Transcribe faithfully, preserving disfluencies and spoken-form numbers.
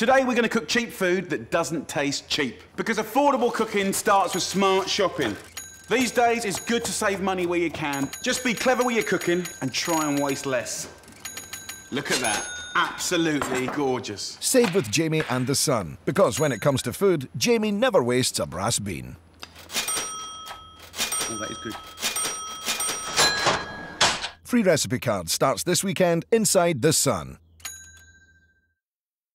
Today we're going to cook cheap food that doesn't taste cheap. Because affordable cooking starts with smart shopping. These days, it's good to save money where you can. Just be clever with your cooking and try and waste less. Look at that. Absolutely gorgeous. Save with Jamie and the Sun. Because when it comes to food, Jamie never wastes a brass bean. Oh, that is good. Free recipe card starts this weekend inside The Sun.